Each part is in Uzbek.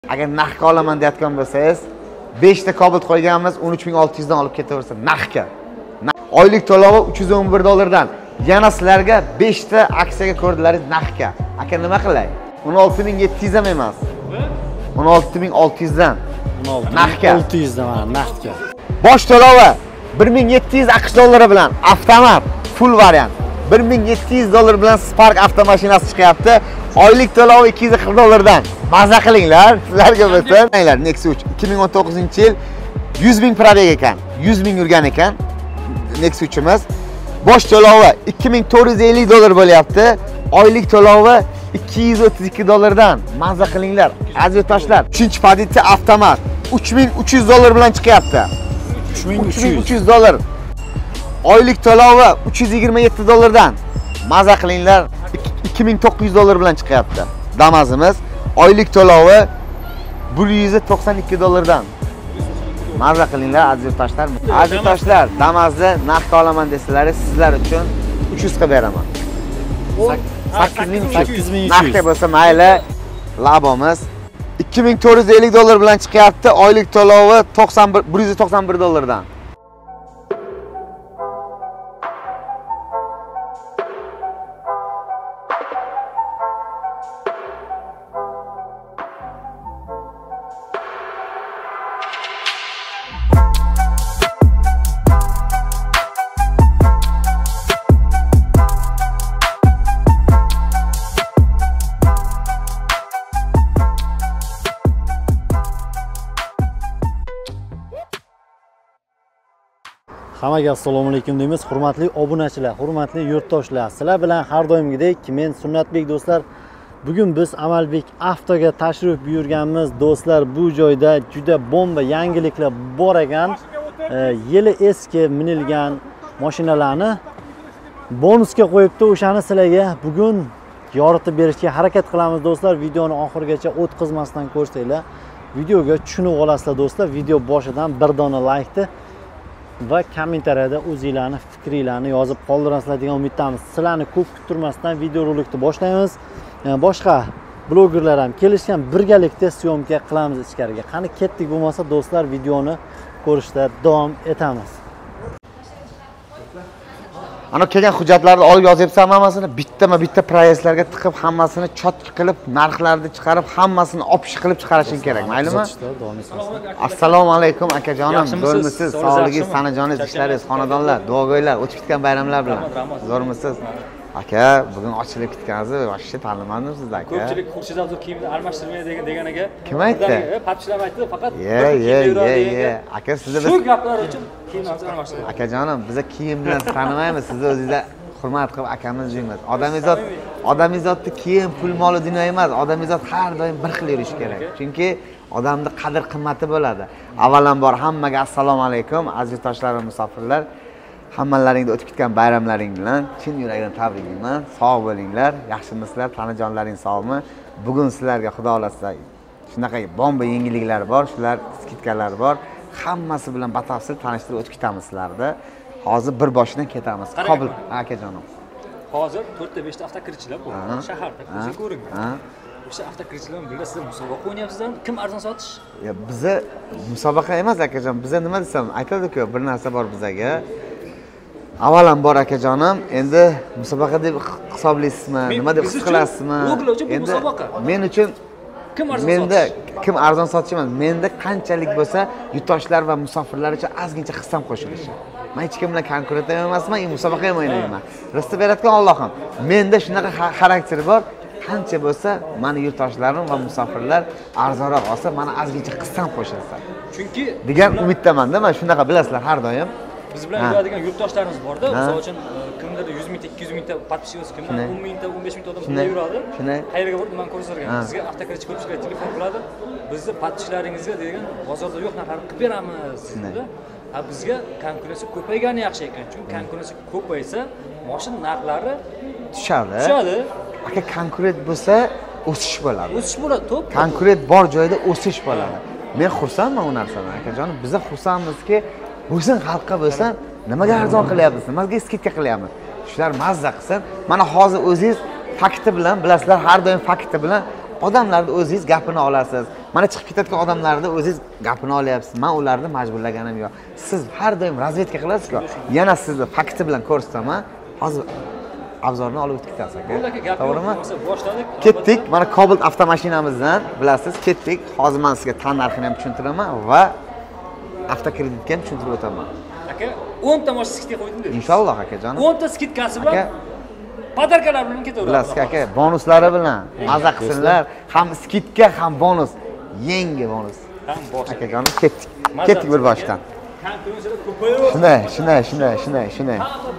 Agar narxga olaman deyotgan bo'lsangiz, 5 ta Cobalt qo'yganmiz, 13600 dan olib ketaversin narxga. Oylik to'lovi $311 dan. Yana sizlarga 5 ta aksiyaga ko'rdilaringiz narxga. Aka nima qilay? 16700 ham emas. 16600 dan. 16600 dan mana narxga. Bosh to'lovi 1700 AQSh dollari bilan avtomat full variant. 1700 dollar bilan Spark avtomashinasi chiqyapti. Oylik to'lovi $240 dan. Maza qilinglar, sizlarga bo'lsin. Aylar Nexus 2019-yil 100,000 probeg ekan. 100,000 yurgan ekan Nexus'imiz. Bosh to'lovi $2450 bo'lyapti. Oylik to'lovi $232 dan. Maza qilinglar. Aziz toshlar, 3-pozitsiya avtomat $3300 bilan chiqyapti. $3300. Oylik to'lovi $327 dan. Maza qilinglar. $2900 bilan chiqyapti. Damazimiz oylik to'lovi $192 dan. Maza qilinglar aziz toshlar. Aziz toshlar, Damazni narxga olaman desalaringiz sizlar uchun 300 ga beraman. 8300. Narxga bo'lsa mayli. Labomiz $2450 bilan chiqyapti. Oylik to'lovi $191 dan. Hammaga assalomu alaykum deymiz. Hurmatli obunachilar, hurmatli yurtdoshlar, sizlar bilan har doimgidek men Sunnatbek do'stlar. Bugun biz Amalbek Avtoga tashrif buyurganmiz. Do'stlar, bu joyda juda bomba yangiliklar bor ekan. Yili eski minilgan mashinalarni bonusga qo'yibdi. O'shani sizlarga bugun yoritib berishga harakat qilamiz do'stlar. Videoni oxirigacha o'tkazmasdan ko'rsanglar, videoga tushunib olasizlar do'stlar. Video boshidan bir dona laykni va kommentariyada o'zingizlarni fikringizni yozib qoldirasizlar degan umiddamiz. Sizlarni ko'p kuttirmasdan video rolikni boshlaymiz. Boshqa blogerlar ham kelishgan, birgalikda syomka qilamiz ichkariga. Qani ketdik bo'lmasa do'stlar, videoni ko'rishda davom etamiz. Ana kelgan hujjatlarni olib yozyapsan hammasini bitta proyektlarga tiqib, hammasini chot qilib, narxlarni chiqarib, hammasini opshi qilib chiqarishing kerak, maylimi? Assalomu alaykum akajonim, zo'rmisiz? Sog'ligingiz, tanajoningiz, ishlaringiz, xonadonlar, duogo'ylar, o'tib ketgan bayramlar bilan. Zo'rmisiz? Aka, bugun ochilib ketganingizni vaqtga tanlamadim sizlar aka. Ko'pchilik Xurshidabdur kiyimni almashtirmaydi deganiga kim aytdi? Papchilar aytdi, faqat aka sizlar shu gaplar uchun kiyimlarni almashtiradi. Akajonim, biz kiyim bilan tanimaymiz, sizni o'zingizlar hurmat qilib akamiz deymiz. Odamizotni kiyim, pul, moli dunyo emas. Odamizot har doim bir xil yurish kerak. Chunki odamda qadr qimmati bo'ladi. Avvalambor hammaga assalomu alaykum, aziz toshlar va musofirlar. Hammalaringda o'tib ketgan bayramlaring bilan chin yurakdan tabriklayman. Sog' bo'linglar, yaxshimisizlar, tanajonlaring sog'mi? Bugun sizlarga xudo xolasa shunaqa bomba yangiliklar bor, shular skidkalar bor. Hammasi bilan batafsil tanishtirib o'tib ketamiz sizlarni. Hozir bir boshidan ketamiz. Qobil akajonim. Hozir 4 ta 5 ta avtokirchilar bor shaharda, ko'zga ko'ringan. O'sha avtokirchilar bilan sizlar musobaqa o'ynayapsizlar. Kim arzon sotish? Biza musobaqa emas akajon. Biza nima desam, aytadi-ku, bir narsa bor bizaga. Avvalambor akajonim, endi musobaqa deb hisoblaysizmi? Nima deb his qilasizmi? Endi men uchun kim arzon sotish emas, menda qanchalik bo'lsa yurtdoshlar va musofirlar uchun ozgincha hissam qo'shilishi. Men hech kim bilan konkurent emasman, musobaqa ham o'ynayman. Rizq berayotgan Allohim. Menda shunaqa xarakter bor. Qancha bo'lsa, meni yurtdoshlarim va musofirlar arzonroq olsa, meni ozgincha hissam qo'shilsa. Chunki degan umiddaman-da, men shunaqa bilasizlar har doim. Biz bilan yuradigan yurtdoshlarimiz bor-da, misol uchun kimdir 100 ming ta, 200 ming ta podpishchisi, kimdir 10 ming ta, 15 ming ta odam bilan yuradi. Qayerga borib man ko'rsatgan. Bizga avtokirchi ko'pchilik telefon qiladi. Bizni podpishlaringizga degan bozorda yo'q narxlarni qilib beramiz dedi. Bizga konkurensiya ko'paygani yaxshi ekan. Chunki konkurensiya ko'paysa, mashina narxlari tushadi. Aka konkurent bo'lsa, o'sish bo'ladi. O'sish bo'ladi, to'p. Konkurent bor joyda o'sish bo'ladi. Men xursandman u narsadan akajonim. Biz xursandmizki, o'zing xalqqa bo'lsan, nimaga arzon qilyapsiz? Nimaga skidka qilyapsiz? Shular mazza qilsin. Mana hozir o'zingiz fakti bilan, bilasizlar, har doim fakti bilan odamlarni o'zingiz gapini olasiz. Mana chiqib ketayotgan odamlarni o'zingiz gapini olyapsiz. Men ularni majburlaganim yo'q. Siz har doim razvedka qilasiz-ku. Yana sizni fakti bilan ko'rsataman. Hozir obzorni olib o'tib ketasiz aka. To'g'rimi? Ketdik. Mana Cobalt avtomashinamizdan bilasiz, ketdik. Hozir men sizga tan narxini ham tushuntiraman va avtokreditga ham tushuntirib o'taman. Aka, 10 ta mashina skidga qo'ydim dedi. Inshaalloh akajon. 10 ta skidkasi bilan podarkalar bilan ketaveradi. Bilasiz aka, bonuslari bilan maza qilsinlar. Ham skidka, ham bonus. Yangi bonus. Ham bosh. Akajon, ketdik. Ketdik bir boshdan. Shunday.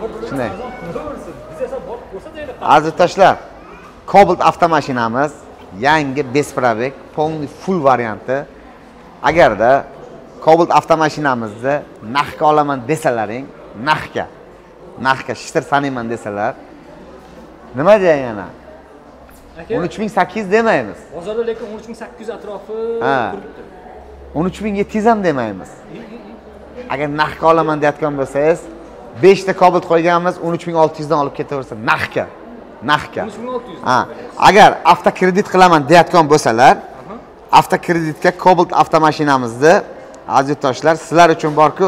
Aziz do'stlar, Cobalt avtomashinamiz yangi besprabek, полный full varianti. Agarda Cobalt avtomashinamizni narxga olaman desalaring, narxga shishtir sanayman desalar, nima deya yana? 13800 demaymiz. Bozorda lekin 13800 atrofi turibdi. 13700 ham demaymiz. Agar narxga olaman deyotgan bo'lsangiz, 5 ta Cobalt qo'yganmiz, 13600 dan olib ketaversa narxga. 13600. Agar avtokredit qilaman deyotgan bo'lsalar, avtokreditga Cobalt avtomashinamizni aziz do'stlar, sizlar uchun bor-ku.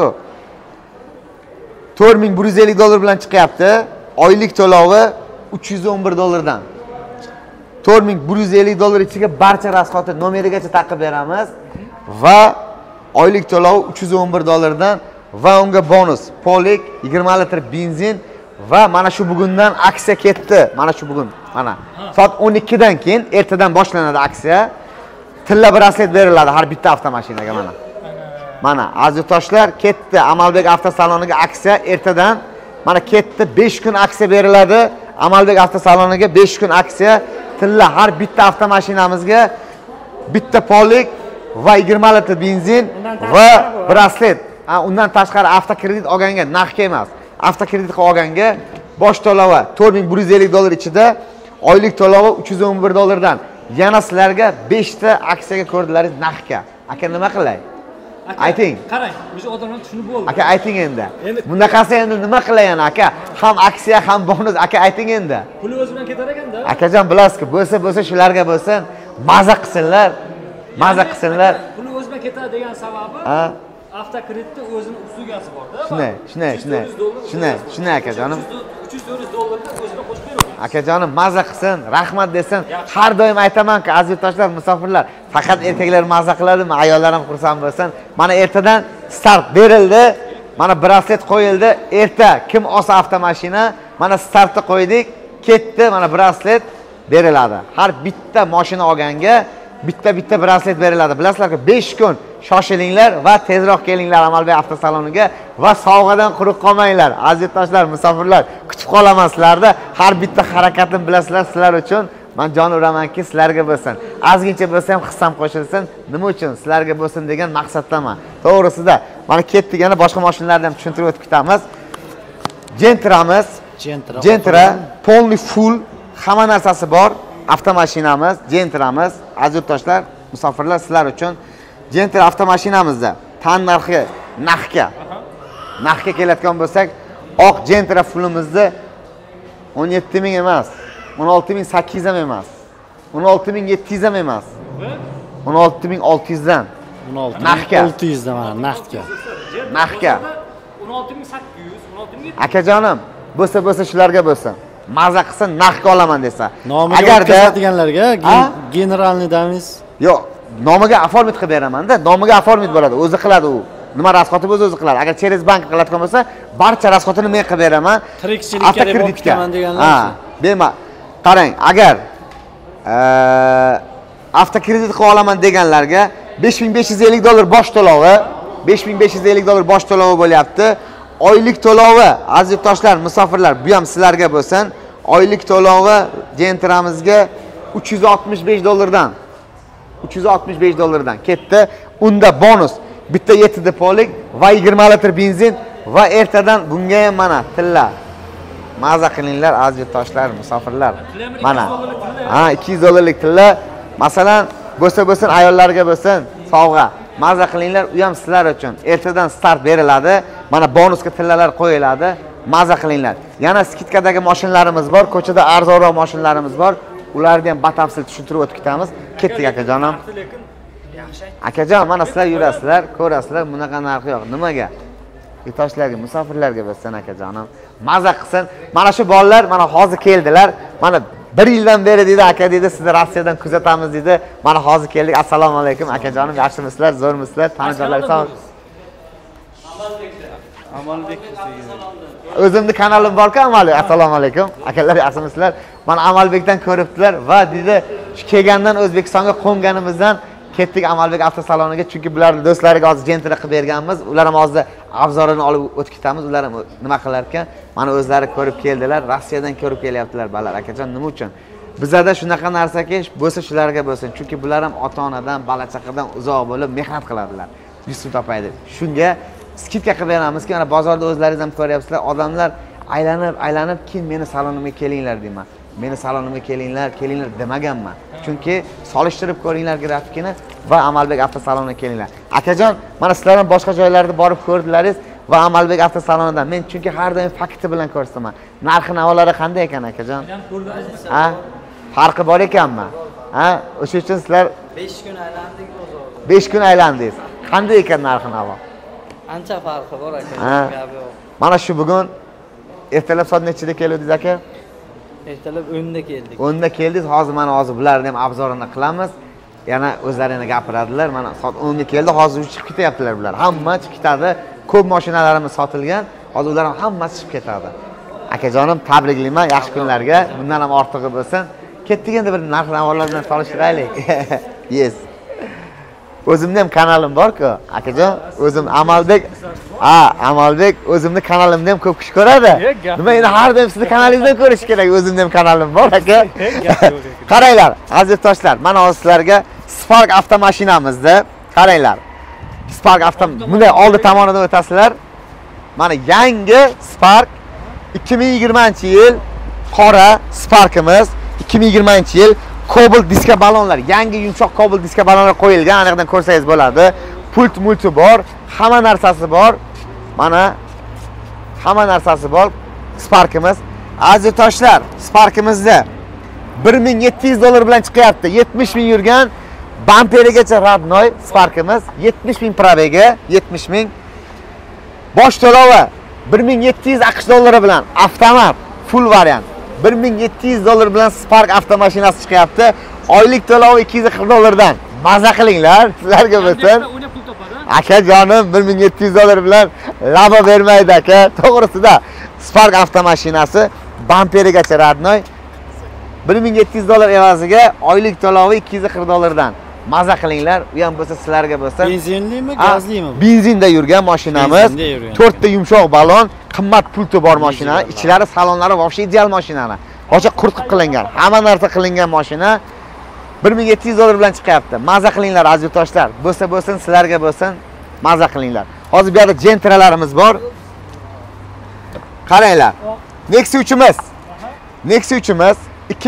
4150 dollar bilan chiqyapti. Oylik to'lovi 311 dollardan. 4150 dollar ichiga barcha rasxotni nomerigacha taqib beramiz va oylik to'lovi 311 dollardan va unga bonus, polik, 20 litr benzin va mana shu bugundan aksiya ketdi. Mana shu bugun, mana soat 12 dan keyin ertadan boshlanadi aksiya. Tilla braslet beriladi har bitta avtomashinaga mana. Mana aziz do'stlar, ketdi Amalbek avtosaloniga aksiya ertadan. Mana ketdi 5 kun aksiya beriladi. Amalbek avtosaloniga 5 kun aksiya. Tilla har bitta avtomashinamizga bitta polik va 20 litr benzin va braslet. Undan tashqari avtokredit olganga narxga emas, avtokredit olganga bosh to'lovi 4150 dollar ichida, oylik to'lovi 311 dollardan. Yana sizlarga 5 ta aksiyaga ko'rdilaringiz narxga. Aka nima qilay? Ayting. Qarang, o'sha odamlar tushunib bo'ldi. Aka ayting endi. Bunaqasi endi nima qilayan aka? Ham aksiya, ham bonus. Aka ayting endi. Puli o'zi bilan ketar ekanda. Akajon bilasizki, bo'lsa shularga bo'lsin, maza qilsinlar. Puli o'zi bilan ketadi degan sababi avtokreditda o'zining uslugasi bor-da. Shunday akajonim. 300-400 dollarni o'ziga qo'shib beradi. Akajonim maza qilsin, rahmat desin. Har doim aytaman-ku, aziz do'stlar, musofirlar, faqat erkaklar maza qiladimi, ayollar ham xursand bo'lsin. Mana ertadan start berildi. Mana braslet qo'yildi. Erta kim olsa avtomashina, mana startni qo'ydik, ketdi, mana braslet beriladi. Har bitta mashina olganga bitta braslet beriladi. Bilasizlar-ku, 5 kun shoshilinglar va tezroq kelinglar Amalbek avtosaloniga va sovg'adan quruq qolmanglar. Aziz do'stlar, musofirlar, kutib qolaman sizlarni. Har bitta harakatim bilasizlar, sizlar uchun men jon uramanki, sizlarga bo'lsin. Ozgincha bo'lsa ham hissam qo'shilsin. Nima uchun? Sizlarga bo'lsin degan maqsaddaman. To'g'risida, mana ketdik, yana boshqa mashinalarni ham tushuntirib o'tib ketamiz. Gentra, полный full, hamma narsasi bor. Avtomashinamiz, Gentramiz, aziz do'stlar, musofirlar, sizlar uchun Gentra avtomashinamizda tan narxga keladigan bo'lsak, oq Gentra fullimizni 17000 emas, 16800 ham emas, 16700 ham emas, 16600 dan. 16600 dan mana narxga. 16800, 16700. Akajonim, bo'lsa shularga bo'lsin. Maza qilsin, narxga olaman desa. Agarda deganlarga generalniy damiz. Yo'q, nomiga оформить qilib beraman-da. Nomiga оформить bo'ladi, o'zi qiladi u. Nima rasxoti bo'lsa o'zi qiladi. Agar через bank qiladigan bo'lsa, barcha rasxotini men qilib beraman. Tirikchilikka deb olib ketaman deganlar. Bema. Qarang, agar avtokredit qilib olaman deganlarga 5550 dollar bosh to'lovi, 5550 dollar bosh to'lovi bo'lyapti. Oylik to'lovi, aziz do'stlar, musofirlar, bu ham sizlarga bo'lsin. Oylik to'lovi Gentramizga 365 dollardan. 365 dollardan ketdi. Unda bonus bitta 7 polik va 20 litr benzin va ertadan bunga ham mana tilla. Maza qilinglar aziz do'stlar, musofirlar. Mana 200 dollarlik tilla. Masalan, bo'lsin ayollarga bo'lsin, sovg'a. Maza qilinglar, u ham sizlar uchun. Ertadan start beriladi. Mana bonusga tillalar qo'yiladi. Maza qilinglar. Yana skidkadagi mashinalarimiz bor, ko'chada arzonroq mashinalarimiz bor. ularni ham batafsil tushuntirib o'tib ketamiz. Ketdik akajonim. Lekin yaxshi. Akajon, mana sizlar yurasizlar, ko'rasizlar, bunaqa narxi yo'q. Nimaga? Yurtdoshlarga, musofirlarga bo'lsin akajonim. Maza qilsin. Mana shu bolalar mana hozir keldilar. Mana 1 yildan beri dedi aka dedi, sizni Rossiyadan kuzatamiz dedi. Mana hozir keldik. Assalomu alaykum akajonim, yaxshimisizlar, zo'rmisizlar? Tanijolar sog'. Amalbek. O'zimni kanalim bor-ku, Amalbek. Assalomu alaykum. Akalar yaxshimisizlar? Mana Amalbekdan ko'ribdilar va dedi, shu kelgandan O'zbekistonga qo'nganimizdan ketdik Amalbek avtosaloniga, chunki bularning do'stlariga hozir jentra qilib berganmiz. Ular ham hozir obzorini olib o'tib ketamiz. Ular ham nima qilar ekan? Mana o'zlari ko'rib keldilar. Rossiyadan ko'rib kelyaptilar bolalar. Akajon, nima uchun? Bizlarda shunaqa narsaki, bo'lsa shularga bo'lsin. Chunki bular ham ota-onadan, bola-chaqadan uzoq bo'lib mehnat qiladilar. Yusuf topaydi. Shunga skidka qilib beramizki, mana bozorda o'zlaringiz ham ko'ryapsizlar, odamlar aylanib keyin meni salonimga kelinglar deyman. Meni salonimga kelinglar demaganman. Chunki solishtirib ko'ringlar grafikini va Amalbek avtosaloniga kelinglar. Akajon, mana sizlar ham boshqa joylarda borib ko'rdilaringiz va Amalbek avtosalonidan men chunki har doim fakti bilan ko'rsataman. Narx-navolari qanday ekan akajon? Ha? Farqi bor ekanmi? Ha? O'sha uchun sizlar 5 kun aylandik bozorda. 5 kun aylandingiz. Qanday ekan narx-navo? Ancha farqi bor aka. Mana shu bugun ertalab soat nechida keldingiz aka? Ertalab 10da keldik. 10da keldingiz. Hozir mana bularni ham obzorini qilamiz. Yana o'zlarini gapiradilar. Mana soat 10 ga keldi. Hozir chiqib ketyaptilar bular. Hamma chiqib ketadi. Ko'p mashinalarimiz sotilgan. Hozir ular ham hammasi chiqib ketadi. Akajonim, tabriklayman. Yaxshi kunlarga. Bundan ham ortig'i bo'lsin. Ketdik endi bir narx-navolar bilan solishtiraylik. Yes. O'zimning ham kanalim bor-ku, akajon. O'zim Amalbek. Amalbek o'zimning kanalimni ham ko'p kishi ko'radi. Nima endi har doim sizning kanalingizdan ko'rish kerak. O'zimning ham kanalim bor aka. Qaranglar, aziz yurtdoshlar, mana hozir sizlarga Spark avtomashinamizni qaranglar. Spark bunday oldi tomonidan o'tasizlar. Mana yangi Spark 2020-yil qora Sparkimiz, 2020-yil Cobalt diska balonlar, yangi yumshoq Cobalt diska balonlar qo'yilgan, aniqdan ko'rsangiz bo'ladi. Pult multi bor, hamma narsasi bor. Mana hamma narsasi bor Sparkimiz. Aziz toshlar, Sparkimizda $1700 bilan chiqyapti. 70 ming yurgan, bamperigacha radnoy Sparkimiz, 70 ming probega, 70 ming. Bosh to'lovi $1700 bilan avtomat full variant. $1700 bilan Spark avtomashinasi chiqyapti. Oylik to'lovi $240 dan. Maza qilinglar, sizlarga bo'lsin. Aka jonim, $1700 bilan laba bermaydi aka. To'g'risida Spark avtomashinasi bamperigacha radnoy. $1700 evaziga oylik to'lovi $240 dan. Maza qilinglar, u ham bo'lsa sizlarga bo'lsin. Benzinlimi, gazlimi? Benzinda yurgan mashinamiz. 4 ta yumshoq balon, qimmat pulti bor mashina. Ichlari, salonlari vobshe ideal mashinani. Hozir qurtib qilingan, hamma narsa qilingan mashina. $1700 bilan chiqyapti. Maza qilinglar aziz yurtdoshlar. Bo'lsa sizlarga bo'lsin. Maza qilinglar. Hozir bu yerda jentralarimiz bor. Qaranglar. Nexia 3'imiz. Nexia 3'imiz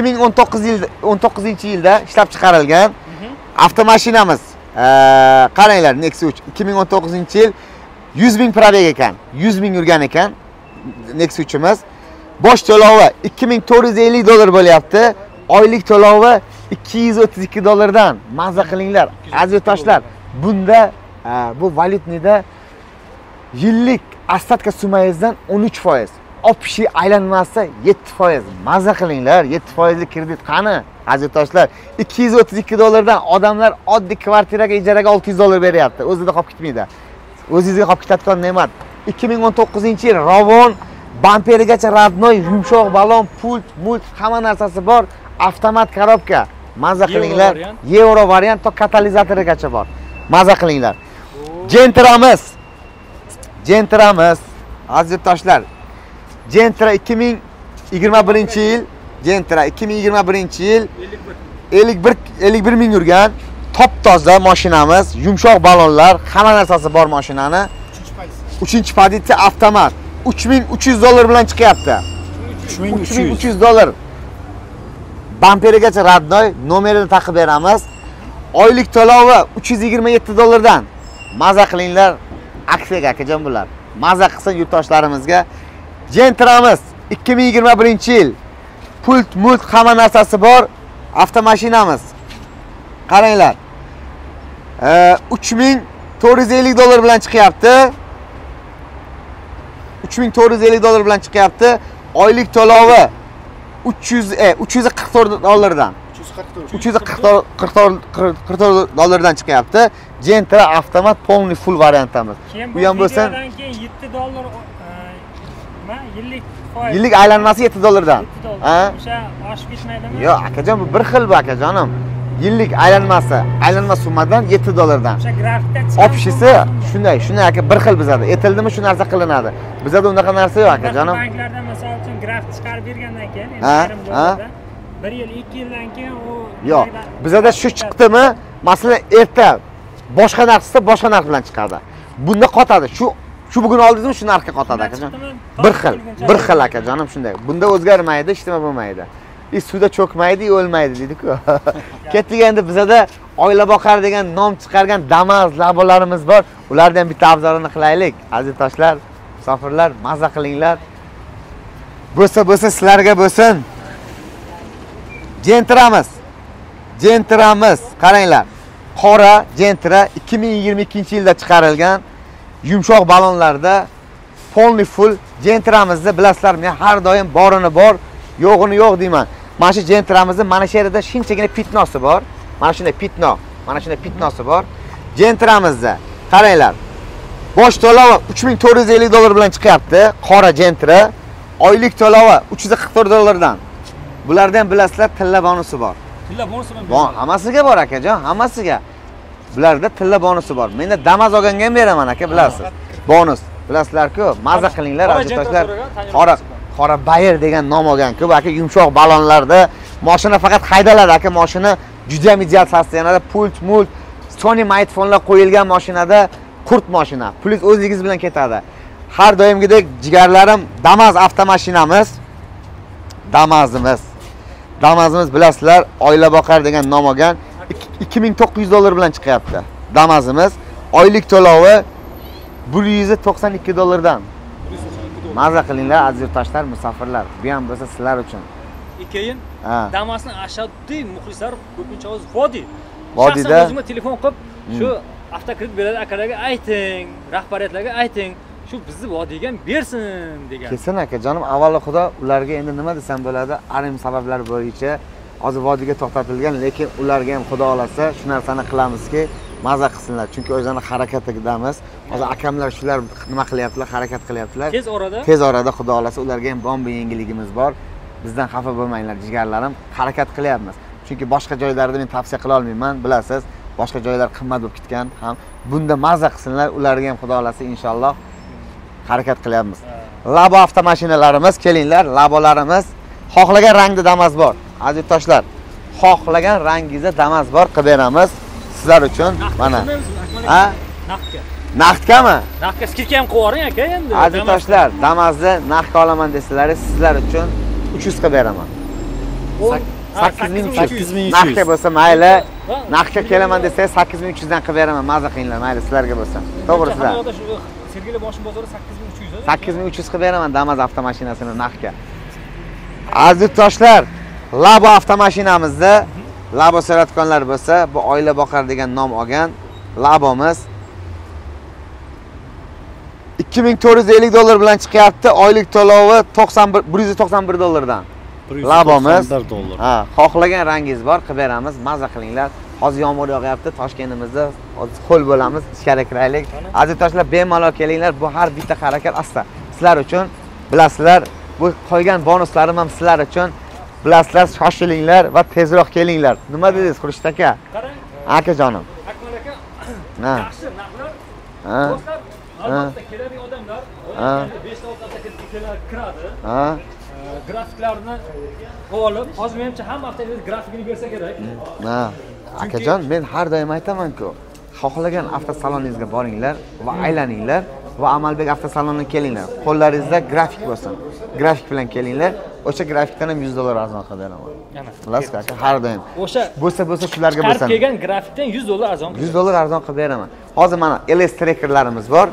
2019-yilda ishlab chiqarilgan avtomashinamiz. Qaranglar, Nexia 3 2019-yil 100 ming probeg ekan. 100 ming yurgan ekan Nexia 3'imiz. Bosh to'lovi $2450 bo'lyapti. Oylik to'lovi $232 dan. Maza qilinglar aziz yurtdoshlar. Bunda bu valyutnida yillik ostatka summangizdan 13%, opshi aylanmasi 7%. Maza qilinglar, 7% kredit qani aziz yurtdoshlar. $232 dan odamlar oddiy kvartiraga ijaraga $600 beryapti. O'zida qolib ketmaydi. O'zingizga qolib ketadigan ne'mat. 2019-yil Ravon bamperigacha radnoy, yumshoq balon, pult, mult, hamma narsasi bor. Avtomat korobka. Maza qilinglar. Euro variant to katalizatorigacha bor. Maza qilinglar. Jentramiz. Aziz yurtdoshlar. Jentra 2021-yil, Jentra 2021-yil 51 ming yurgan top toza mashinamiz, yumshoq balonlar, hamma narsasi bor mashinani. 3-pozitsiya avtomat. $3300 bilan chiqyapti. $3300. Bamperigacha radnoy, nomerini taqib beramiz. Oylik to'lovi $327 dan. Maza qilinglar, aksiyaga akajon bular. Maza qilsin yurtdoshlarimizga. Jentramiz 2021-yil. Pult, mult, hamma narsasi bor. avtomashinamiz. Qaranglar. 3450 dollar bilan chiqyapti. 3450 dollar bilan chiqyapti. Oylik to'lovi 344 dollardan. 344 dollardan chiqyapti. Gentra avtomat polni full variantamiz. Bu ham bo'lsa keyin 7 dollar yillik aylanmasi 7 dollardan. Ha? O'sha oshib ketmaydimi? Yo'q, akajon bu bir xil bu akajonim. Yillik aylanma summadan 7 dollardan. O'sha grafikda Opshisi shunday aka bir xil bizada. Aytildimi shu narsa qilinadi. Bizada unaqa narsa yo'q akajonim. Banklarda masalan uchun grafik chiqarib bergandan keyin ayrim joylarda 1 yil, 2 yildan keyin u Yo'q, bizada shu chiqdimi, masalan erta boshqa narxda boshqa narx bilan chiqadi. Bunda qotadi. Shu bugun oldingizmi shu narxga qotadi akajon. Bir xil akajonim shunday. Bunda o'zgarmaydi, hech nima bo'lmaydi. Suvda cho'kmaydi, o'lmaydi deydi-ku. Ketdik endi bizada oila boqar degan nom chiqargan Damas labolarimiz bor. Ulardan bitta obzorini qilaylik. Aziz toshlar, musofirlar, mazza qilinglar. Bo'lsa sizlarga bo'lsin. Gentramiz, qaranglar. Qora Gentra 2022-yilda chiqarilgan yumshoq balonlarda polni full Gentramizni bilasizlar, men har doim borini bor, yo'g'ini yo'q deyman. Mana shu Gentramizni mana shu yerda shunchagina pitnosi bor. Mana shunday pitnosi bor. Gentramizda qaranglar. Bosh to'lovi 3450 dollar bilan chiqyapti. Qora Gentra. Oylik to'lovi 344 dollardan. Bulardan bilasizlar tilla bonusi bor. Tilla bonusi bor. Hammasiga bor akajon, hammasiga. Bularda tilla bonusi bor. Menda Damas olganga ham beraman aka, bilasiz. Bonus. Bilasizlar-ku, mazza qilinglar aziz do'stlar. Qora Bayer degan nom olgan-ku, bu aka yumshoq balonlarda mashina faqat haydaladi aka, mashina juda ham ideal sostenada, pult, Sony smartfonlar qo'yilgan mashinada qurt mashina. Plus o'zingiz bilan ketadi. Har doimgidek jigarlarim Damas avtomashinamiz. Damazimiz bilasizlar, oila boqar degan nom olgan 2900 dollar bilan chiqyapti. Damazimiz oylik to'lovi 192 dollardan. Mazza qilinglar aziz yurtdoshlar, musofirlar. Bu ham bo'lsa sizlar uchun. Keyin Damasning ashaddiy muxlislari ko'pincha o'z Vodiyda o'zimga telefon qilib, shu avtokredit beradi akalarga ayting, rahbariyatlarga ayting, shu bizni Vodiyga ham bersin degan. Kesin aka, jonim, avvalo Xudo ularga endi nima desam bo'ladi, ayrim sabablar bo'yicha hozir Vodiyga to'xtatilgan, lekin ularga ham Xudo olasa shu narsani qilamizki, mazza qilsinlar. Chunki o'zlarini harakatidamiz. Hozir akamlar shular nima qilyaptilar, harakat qilyaptilar. Tez orada Xudo olasa ularga ham bomba yangiligimiz bor. Bizdan xafa bo'lmanglar, jigarlarim, harakat qilyapmiz. Chunki boshqa joylarda men tavsiya qila olmayman, bilasiz. Boshqa joylar qimmat bo'lib ketgan ham. Bunda mazza qilsinlar, ularga ham Xudo olasa inshaalloh harakat qilyapmiz. Labo avtomashinalarimiz, kelinglar, labolarimiz xohlagan rangda Damas bor. Aziz toshlar, xohlagan rangingizda Damas bor, qilib beramiz sizlar uchun. Mana. Ha? Naqdkami? Naqdga skidka ham qilib yuboring aka endi. Aziz toshlar, Damasni naqdga olaman desalar, sizlar uchun 300 qilib beraman. 8300. Naqdga bo'lsa mayli, naqdga kelaman desangiz 8300 dan qilib beraman. Mazza qilinglar, mayli sizlarga bo'lsa. To'g'risida. Sergeli boshim bozori 8300. 8300 qilib beraman Damas avtomashinasini naqdga. Aziz toshlar, Labo avtomashinamizda Labo so'ratganlar bo'lsa, bu oila boqar degan nom olgan Labomiz 2450 dollar bilan chiqyapti. Oylik to'lovi 191 dollardan. Labomiz. Ha, xohlagan rangingiz bor, qilib beramiz. Mazza qilinglar. Hozir yomg'ir yog'yapti, Toshkentimizda hozir qo'l bo'lamiz, ichkari kiraylik. Aziz toshlar, bemalol kelinglar. Bu har bitta harakat asta sizlar uchun. Bilasizlar, bu qo'ygan bonuslarim ham sizlar uchun. Bilasizlar, shoshilinglar va tezroq kelinglar. Nima dedingiz, Xurshid aka? Akajonim. Akmal aka. Yaxshi narxlar. Do'stlar, albatta keladigan odamlar 5-6 kiradi. Grafiklarni olib, hozir menimcha hamma avtomobil grafikini bersa kerak. Akajon, men har doim aytaman-ku, xohlagan avtosaloningizga boringlar va aylaninglar va Amalbek avtosaloniga kelinglar. Qo'llaringizda grafik bo'lsin. Grafik bilan kelinglar. O'sha grafikdan ham 100 dollar arzon qilib beraman. Bilasiz aka, har doim. O'sha bo'lsa shularga bo'lsin. Chiqarib kelgan grafikdan 100 dollar arzon. 100 dollar arzon qilib beraman. Hozir mana LS trackerlarimiz bor.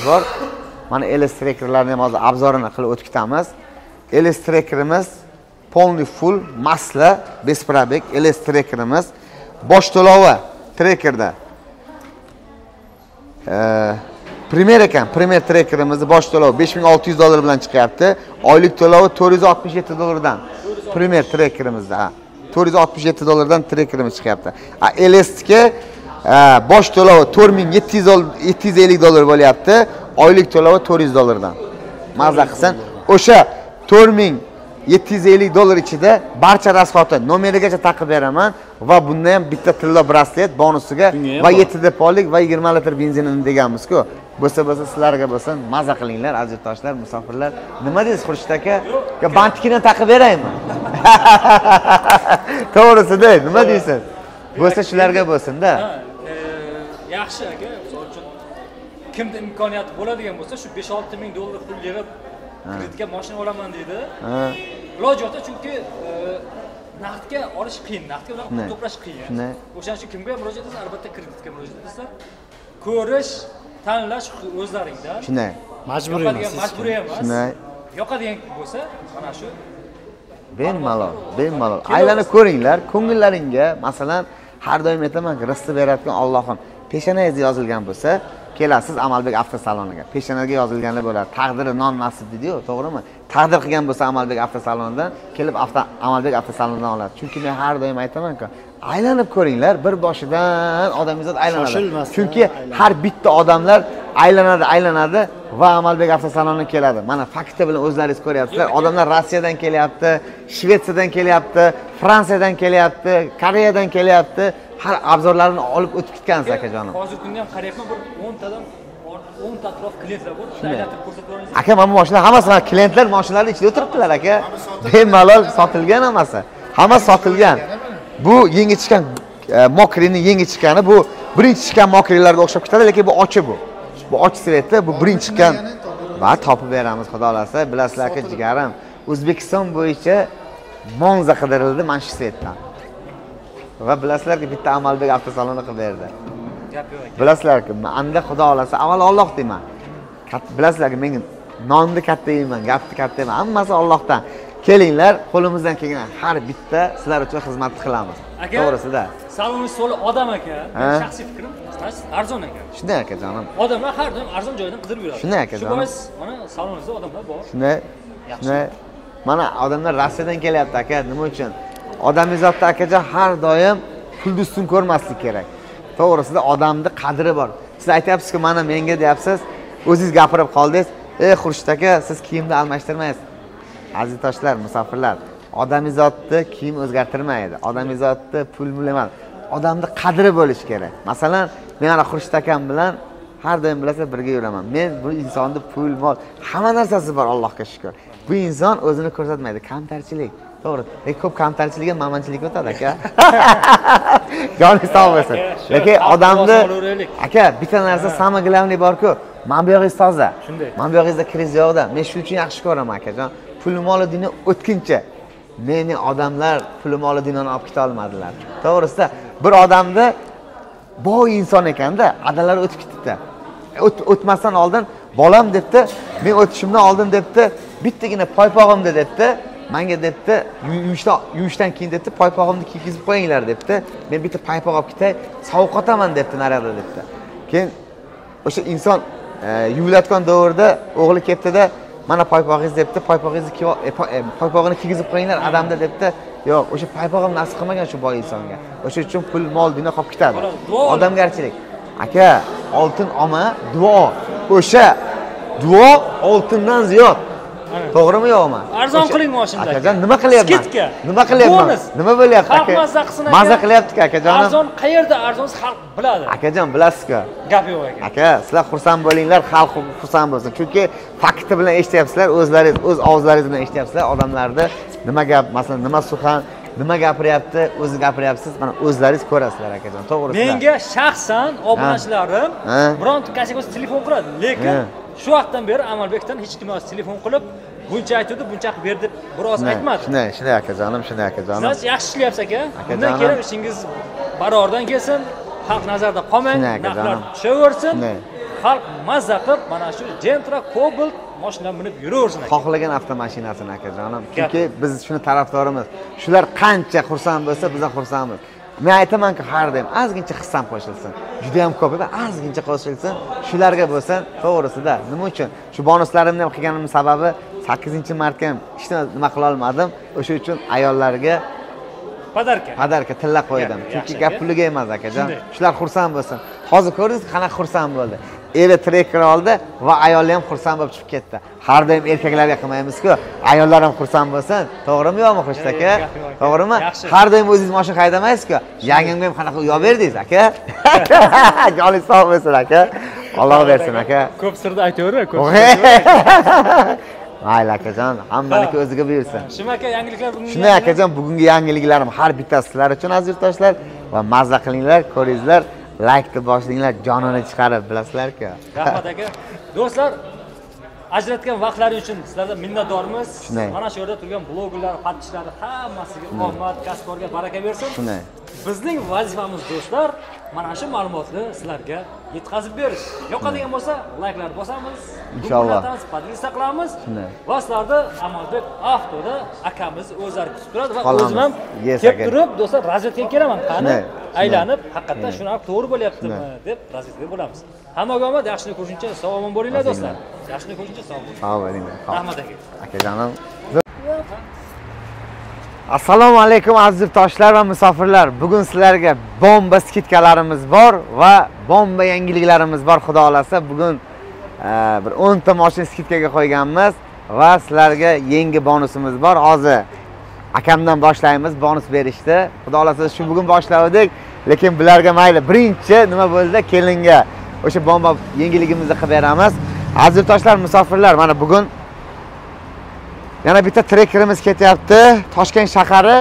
Mana LS trackerlarni ham hozir obzorini qilib o'tib ketamiz. LS trackerimiz polni full masla besprabek LS trackerimiz. Bosh to'lovi trackerda Premier ekan, Premier trackerimizni bosh to'lovi $5600 bilan chiqyapti. Oylik to'lovi $467 dan. Premier trackerimizda $467 dan trackerimiz chiqyapti. LS ga bosh to'lovi $4750 bo'lyapti. Oylik to'lovi $400 dan. Mazza qilsin. O'sha $4750 ichida barcha rasxotni nomerigacha taqib beraman va bunda ham bitta tilla braslet bonusiga va 7 depolik va 20 litr benzinini deganmiz-ku. Bo'lsa sizlarga bo'lsin, maza qilinglar, aziz toshlar, musofirlar. Nima deysiz Xurshid aka? Bantikini taqib beraymi? To'g'risida, nima deysiz? Bo'lsa shularga bo'lsin-da. Yaxshi aka, misol uchun kimda imkoniyati bo'ladigan bo'lsa, shu $5-6 ming dollar pul yig'ib kreditga mashina olaman deydi. Iloji yo'qda, chunki naqdga olish qiyin, naqdga ular pul to'plash qiyin. O'shaning uchun kimga murojaat qilasiz? Albatta kreditga murojaat qilasizlar. Ko'rish, tanlash o'zlaringdan. Shunday. Majburiy emas. Majburiy emas. Shunday. Yoqadigan bo'lsa, mana shu bemalol. Aylanib ko'ringlar, ko'ngillaringga, masalan, har doim aytaman, rizqi beradigan Allohim. Peshonangizga yozilgan bo'lsa, kelasiz Amalbek avtosaloniga. Peshonaga yozilganlar bo'ladi. Taqdiri non nasib dedi-ku, to'g'rimi? Taqdir qilgan bo'lsa Amalbek avtosalonidan kelib Amalbek avtosalonidan oladi. Chunki men har doim aytaman-ku, aylanib ko'ringlar, bir boshidan odamizot aylanadi. Chunki har bitta odamlar aylanadi va Amalbek avtosaloniga keladi. Mana fakti bilan o'zlaringiz ko'ryapsizlar. Odamlar Rossiyadan kelyapti, Shvetsiyadan kelyapti, Fransiyadan kelyapti, Koreyadan kelyapti. Har obzorlarini olib o'tib ketgansiz akajonim. Hozir kunda ham qarayapman, bir 10 tadan 10 ta atrof klientlar bor. Aylantirib ko'rsatib beraman. Aka, mana bu mashinalar hammasi klientlar mashinalarning ichida o'tiribdilar aka. Bemalol sotilgan hammasi. Hammasi sotilgan. Bu yangi chiqqan Mokrining yangi chiqqani, bu birinchi chiqqan Mokrilarga o'xshab ketadi, lekin bu ochi bu. Bu och sveti, bu birinchi chiqqan. Va topib beramiz, xudo xolasa. Bilasizlar aka, jigarim, O'zbekiston bo'yicha Monza qidirildi mana shu svetdan. Va bilasizlarki bitta Amalbek avtosaloni qilib berdi. Bilasizlarki, anda xudo xolasa, avval Alloh deyman. Bilasizlarki, men nonni katta yeyman, gapni katta yeyman. Hammasi Allohdan. Kelinglar, qo'limizdan kelgan har bitta sizlar uchun xizmat qilamiz. To'g'risida. Salonni soli odam aka. Shaxsiy fikrim, arzon aka. Shunday aka jonim. Odamlar har doim arzon joydan qidirib yuradi. Shunday aka jonim. Shu bois mana salonimizda odamlar bor. Shunday. Mana odamlar Rossiyadan kelyapti aka, nima uchun? Odamizotda akajon har doim pulni ustun ko'rmaslik kerak. To'g'risida odamning qadri bor. Siz aytyapsiz-ku, mana menga deyapsiz, o'zingiz gapirib qoldingiz. Xurshid aka, siz kiyimni almashtirmaysiz. Aziz toshlar, musofirlar, odamizotni kiyim o'zgartirmaydi. Odamizotni pul emas. Odamning qadri bo'lishi kerak. Masalan, men ana Xurshid akam bilan har doim bilasizlar birga yuraman. Men bu insonning pul, mol, hamma narsasi bor, Allohga shukr. Bu inson o'zini ko'rsatmaydi, kamtarchilik. To'g'ri. Ko'p kamtarchilik ham mamanchilik o'tadi aka. Joningiz sog' bo'lsin. Lekin odamni aka, bitta narsa samma glavniy bor-ku, manbuyog'ingiz toza. Mana bu yog'ingizda kriz yo'qda. Men shuning uchun yaxshi ko'raman akajon. Pul moli dini o'tkinchi. Meni odamlar pul moli dinini olib keta olmadilar. To'g'risida bir odamni boy inson ekanda, adalari o'tib ketdi. O'tmasdan oldin bolam debdi, men o'tishimdan oldin debdi, bittagina paypog'imda debdi. Menga debdi, yuvishdan keyin debdi, paypog'imni kiygizib qo'yinglar debdi. Men bitta paypoq olib ketay, sovuqotaman debdi narada debdi. Keyin o'sha inson yuvilayotgan davrda o'g'li ketdi-da, mana paypog'ingiz debdi, paypog'ini kiygizib qo'yinglar adamda debdi. Yo'q, o'sha paypog'im nasib qilmagan shu boy insonga. O'sha uchun pul, mol, dunyo qolib ketadi. Odamgarchilik. Aka, oltin olma, duo. O'sha duo oltindan ziyod. To'g'rimi yo'qmi? Arzon qiling mashinalar. Akajon, nima qilyapman? Skitka. Nima qilyapman? Nima bo'lyapti aka? Xalq mazza qilsin aka. Mazza qilyapti akajonim. Arzon qayerda arzon xalq biladi. Akajon, bilasizku. Gap yo'q aka. Aka, sizlar xursand bo'linglar, xalq xursand bo'lsin. Chunki fakti bilan eshityapsizlar, o'zlaringiz o'z ovozlaringiz bilan eshityapsizlar odamlarni nima gap, masalan, nima suxan, nima gapiryapti, o'zi gapiryapsiz, mana o'zlaringiz ko'rasizlar akajon, to'g'risida. Menga shaxsan obunachilarim bironta kashiga telefon qiladi, lekin shu vaqtdan beri Amalbekdan hech kim telefon qilib buncha aytdi, buncha qilib ber deb biroz aytmadi. Shunday akajonim, shunday akajonim. Siz yaxshi ishlayapsiz aka. Bundan keyin ishingiz barobardan kelsin, xalq nazarda qolmang, narxlar tushaversin. Xalq mazza qilib mana shu Gentra, Cobalt mashina minib yuraversin aka. Xohlagan avtomashinasini akajonim. Chunki biz shuni tarafdorimiz. Shular qancha xursand bo'lsa, biz ham xursandmiz. Men aytaman-ku, har doim ozgincha hissam qo'shilsin. Juda ham ko'p emas, ozgincha qo'shilsin. Shularga bo'lsin, to'g'risida. Nima uchun? Shu bonuslarimni ham qilganim sababi 8-martga ham ishni nima qila olmadim. O'sha uchun ayollarga Padarka tilla qo'ydim. Chunki gap puliga emas akajon. Shular xursand bo'lsin. Hozir ko'rdingiz, qanaqa xursand bo'ldi. Eri trekker oldi va ayoli ham xursand bo'lib chiqib ketdi. Har doim erkaklarga qilmaymiz-ku, ayollar ham xursand bo'lsin. To'g'rimi yo'qmi, Xurshid aka? To'g'rimi? Har doim o'zingiz mashina haydamaysiz-ku. Yangamga ham qanaqa uyoq berdingiz, aka? Joningiz sog' bo'lsin, aka. Alloh bersin, aka. Ko'p sirni aytaver, ko'p. Mayli akajon, hammaniki o'ziga buyursin. Shim aka, yangiliklar bugun. Shunday akajon, bugungi yangiliklarim har bittasi sizlar uchun aziz yurtdoshlar va mazza qilinglar, ko'ringlar, like-ni boshlanglar, jonini chiqarib, bilasizlar-ku. Rahmat aka. Do'stlar, ajratgan vaqtlari uchun sizlarga minnatdormiz. Mana shu yerda turgan blogerlar, patishlar hammasiga omad, kasborga baraka bersin. Shunday. Bizning vazifamiz do'stlar, mana shu ma'lumotni sizlarga yetkazib berish. Yoqadigan bo'lsa, like'lar bosamiz. Inshaalloh. Podpis qilamiz. Va sizlarni Amalbek Avtoda akamiz o'zlari kutib turadi va o'zim ham kelib turib, do'stlar, razvedkaga kelaman. Qani aylanib, haqiqatan shunaqa to'g'ri bo'lyaptimi deb razvedkaga bo'lamiz. Hammaga omad, yaxshilik ko'rishuncha sog' omon bo'linglar do'stlar. Yaxshilik ko'rishuncha sog' bo'ling. Sog' bo'linglar. Rahmat aka. Akajonim. Assalomu alaykum aziz yurtdoshlar va musofirlar. Bugun sizlarga bomba skidkalarimiz bor va bomba yangiliklarimiz bor. Xudo xolasa bugun bir 10 ta mashina skidkaga qo'yganmiz va sizlarga yangi bonusimiz bor. Hozir akamdan boshlaymiz, bonus berishdi. Xudo xolasa shu bugun boshladik, lekin bularga mayli. Birinchi nima bo'ldi? Kelinga o'sha bomba yangiligimizni qilib beramiz. Aziz yurtdoshlar, musofirlar, mana bugun yana bitta trekkerimiz ketyapti. Toshkent shahari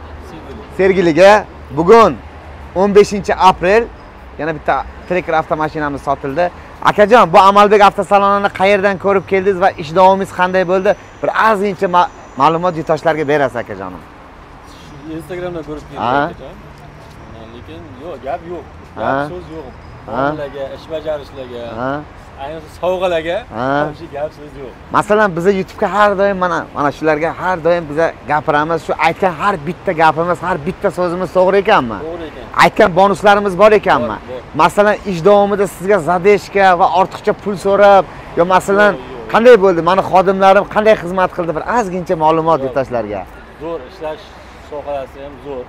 Sergeliga. Bugun 15-aprel yana bitta trekker avtomashinamiz sotildi. Akajon, bu Amalbek avtosalonini qayerdan ko'rib keldingiz va ish davomingiz qanday bo'ldi? Bir ozgincha ma'lumot yurtdoshlarga berasiz akajonim. Instagramdan ko'rib keldim akajon. Lekin yo'q, gap yo'q. Gap so'z yo'q. Bolalarga, ish bajarishlarga, ayniqsa sovg'alarga hech gap so'z yo'q. Masalan, biz YouTube'ga har doim mana shularga har doim biz gapiramiz. Shu aytgan har bitta gapimiz, har bitta so'zimiz to'g'ri ekanmi? To'g'ri ekan. Aytgan bonuslarimiz bor ekanmi? Masalan, ish davomida sizga zadeshka va ortiqcha pul so'rab, yo masalan, qanday bo'ldi? Meni xodimlarim qanday xizmat qildi? Bir ozgincha ma'lumot yurtdoshlarga. Zo'r ishlash sohasi ham zo'r.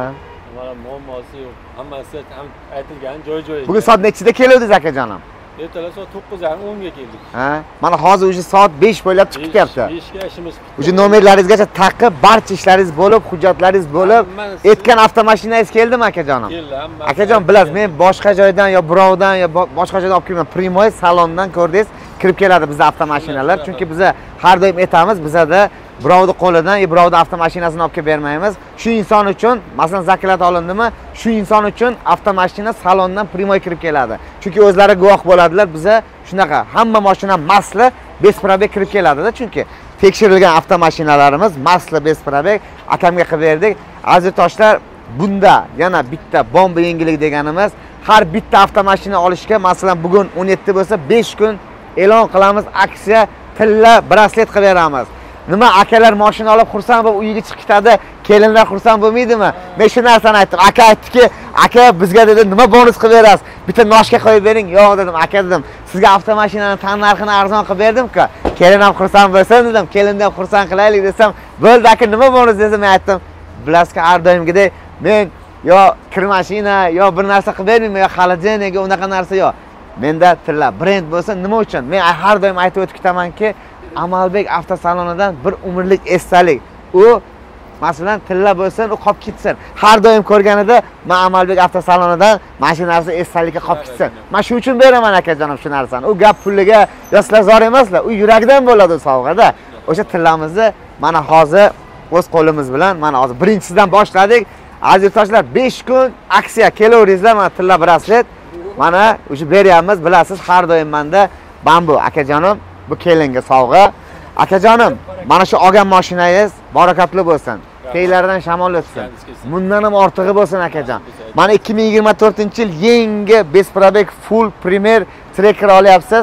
Mana muammosi yo'q. Hammasi ham aytilgan joy-joyiga. Bugun soat nechida keldingiz akajonim? Ertalab soat 9:30-10 ga keldik. Mana hozir o'sha soat 5 bo'ylab chiqib ketyapti. 5 ga ishimiz bitdi. O'sha nomerlaringizgacha taqib, barcha ishlaringiz bo'lib, hujjatlaringiz bo'lib, etgan avtomashinangiz keldimi akajonim? Keldim. Akajon, bilasiz, men boshqa joydan yo birovdan yo boshqa joydan olib kelman, Primoy salondan ko'rdingiz, kirib keladi bizning avtomashinalar. Chunki biz har doim aytamiz, bizada birovni qo'lidan, birovni avtomashinasini olib kelib bermaymiz. Shu inson uchun, masalan, zakolat olindimi, shu inson uchun avtomashina salondan Primoy kirib keladi. Chunki o'zlari guvoh bo'ladilar, biza shunaqa hamma mashina masli besprabek kirib keladi-da, chunki tekshirilgan avtomashinalarimiz masli besprabek akamga qilib berdik. Aziz toshlar, bunda yana bitta bomba yangilik deganimiz, har bitta avtomashina olishga, masalan, bugun 17 bo'lsa, 5 kun e'lon qilamiz aksiya, tilla braslet qilib beramiz. Nima, akalar mashina olib xursand bo'lib uyiga chiqib ketadi, kelinlar xursand bo'lmaydimi? Men shu narsani aytdim. Aka aytdiki, aka bizga dedi, nima bonus qilib berasiz? Bitta noshga qo'yib bering. Yo'q dedim, aka dedim. Sizga avtomashinani tan narxini arzon qilib berdim-ku. Kelin ham xursand bo'lsin dedim. Kelinni ham xursand qilaylik desam, bo'ldi aka, nima bonus desam, men aytdim. Bilasizki, har doimgidek men yo kir mashina, yo bir narsa qilib bermayman, yo xolodilniga unaqa narsa yo'q. Menda tilla brend bo'lsa, nima uchun? Men har doim aytib o'tib ketamanki, Amalbek avtosalonidan bir umrlik esdalik. U masalan tilla bo'lsin, u qolib ketsin. Har doim ko'rganida men Amalbek avtosalonidan mashinasi esdalikka qolib ketsin. Men shu uchun beraman akajonim shu narsani. U gap puliga yo sizlar zor emaslar, u yurakdan bo'ladi sovg'ada. O'sha tillamizni mana hozir o'z qo'limiz bilan mana hozir birinchisidan boshladik. Aziz yurtdoshlar, 5 kun aksiya kelaveringizlar, mana tilla braslet. Mana o'sha beryapmiz, bilasiz, har doim menda bambu akajonim. Bu kelinga sovg'a. Akajonim, mana shu olgan mashinangiz barakatli bo'lsin. Feylaridan shamol o'tsin. Bundan ham ortig'i bo'lsin akajon. Mana 2024-yil yangi besprabek full premier trekker olyapsiz.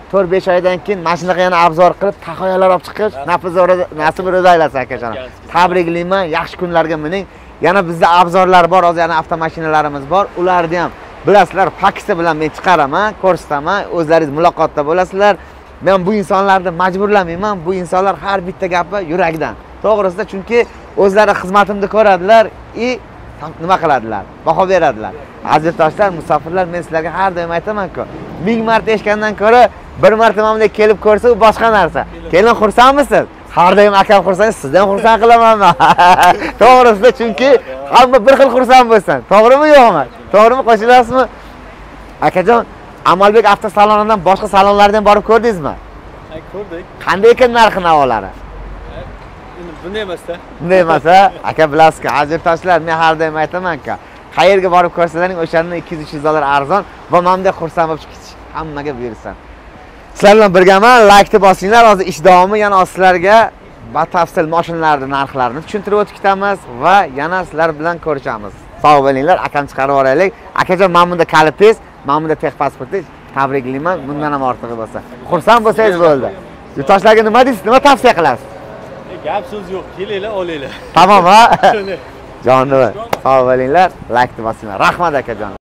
4-5 oydan keyin mashinaga yana obzor qilib, tahoyalar olib chiqish nasib ro'za aylasin akajon. Tabriklayman, yaxshi kunlarga mining. Yana bizda obzorlar bor, hozir yana avtomashinalarimiz bor. Ularni ham bilasizlar, faksi bilan men chiqaraman, ko'rsataman, o'zlaringiz muloqotda bo'lasizlar. Men bu insonlarni majburlamayman. Bu insonlar har bitta gapi yurakdan. To'g'risida, chunki o'zlari xizmatimni ko'radilar, nima qiladilar? Baho beradilar. Aziz do'stlar, musofirlar, men sizlarga har doim aytaman-ku, 1000 marta eshitgandan ko'ra 1 marta mana bunday kelib ko'rsa, u boshqa narsa. Kelin xursandmisiz? Har doim akam xursand, sizdan xursand qilamanman. To'g'risida, chunki hamma bir xil xursand bo'lsin. To'g'rimi, yo'qmi? To'g'rimi, qo'shilasizmi? Akajon, Amalbek avtosalonidan boshqa salonlardan borib ko'rdingizmi? Ko'rdik. Qanday ekan narx-navolari? Bunday emas-da. Bunday emas-a? Aka bilasizki, aziz toshlar, men har doim aytaman-ku, qayerga borib ko'rsalaring, o'shandan 200-300 dollar arzon va mana bunday xursand bo'lib chiqish hammaga buyursin. Sizlar bilan birgaman, like-ni bosinglar. Hozir ish davomi yana sizlarga batafsil mashinalarning narxlarini tushuntirib o'tib ketamiz va yana sizlar bilan ko'rishamiz. Sog' bo'linglar, akam chiqarib yuboraylik. Akajon, mana bunda kalitingiz, mana bunda texpasportingiz, tabriklayman, bundan ham ortig'i bo'lsa. Xursand bo'lsangiz bo'ldi. Yurtdoshlarga nima deysiz? Nima tavsiya qilasiz? Gap so'z yo'q, kelinglar, olinglar. Tamam ha? Jonim, sog' bo'linglar, like-ni bosinglar. Rahmat akajon.